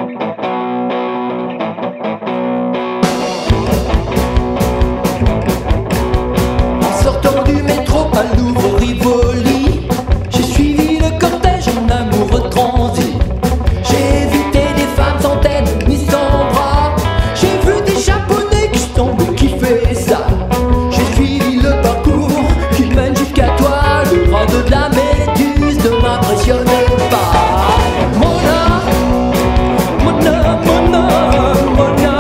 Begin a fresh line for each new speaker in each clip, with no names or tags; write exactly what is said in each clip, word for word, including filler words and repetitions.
En sortant du métro à Louvre-Rivoli, j'ai suivi le cortège en amoureux transi. J'ai évité des femmes sans tête ni sans bras. J'ai vu des japonais qui semblent kiffer ça. J'ai suivi le parcours qui mène jusqu'à toi. Le radeau de la méduse ne m'impressionnait pas. Mona, Mona, Mona, Mona.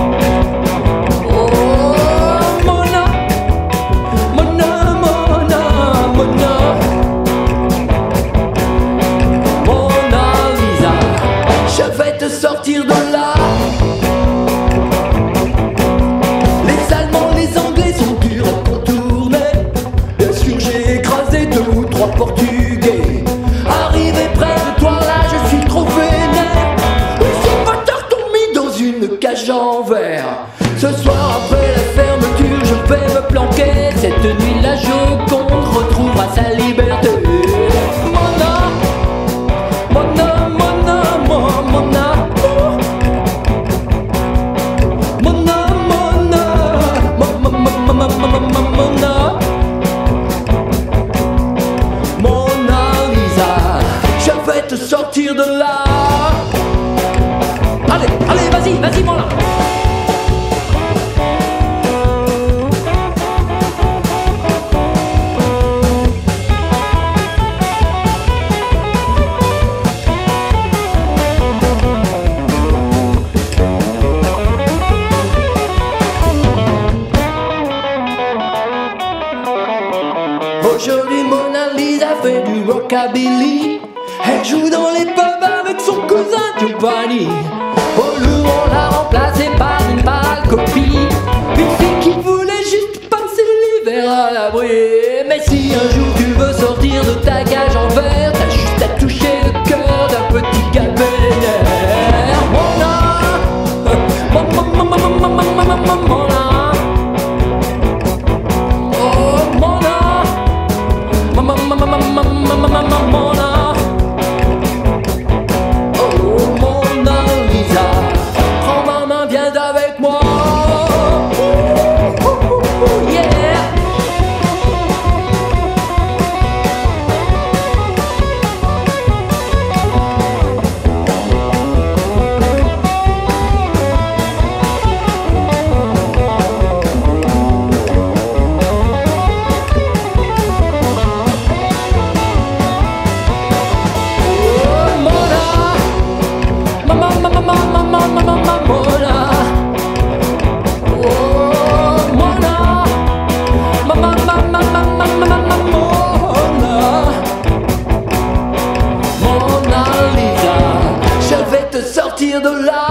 Oh Mona, Mona, Mona, Mona. Mona Lisa, je vais te sortir de là. Les Allemands, les Anglais sont durs à contourner. Bien sûr j'ai écrasé deux ou trois Portugais. Arrivé près de toi là, je suis trop vénère. Ces bâtards t'ont mis dans une cage en verre. Ce soir après la fermeture, je vais me planquer. Cette nuit la Joconde retrouvera sa liberté. Mona, Mona, Mona, Mona, Mona. Mona, Mona, Mona, Mona, Mona, Mona. Mona Lisa, je vais te sortir de là. Allez, allez, vas-y, vas-y, Mona. Aujourd'hui Mona Lisa fait du rockabilly. Elle joue dans les pubs avec son cousin Giovanni. Au Louvre on l'a remplacée par une pâle copie. Une fille qui voulait juste passer l'hiver à l'abri. Mais si un jour tu veux sortir de ta cage en verre, t'as juste à toucher le cœur d'un petit gars vénère. Mona, Mona, Mona, Mona, Mona, Mona. Mona, oh Mona Lisa, prends ma main, viens avec moi. Yeah. Sortir de là.